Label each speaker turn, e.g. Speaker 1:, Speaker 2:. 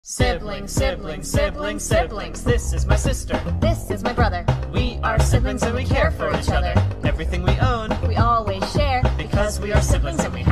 Speaker 1: Siblings, siblings, siblings, siblings. This is my sister.
Speaker 2: This is my brother.
Speaker 1: We are siblings and we care for each other. Everything we own,
Speaker 2: We always share
Speaker 1: because we are siblings and we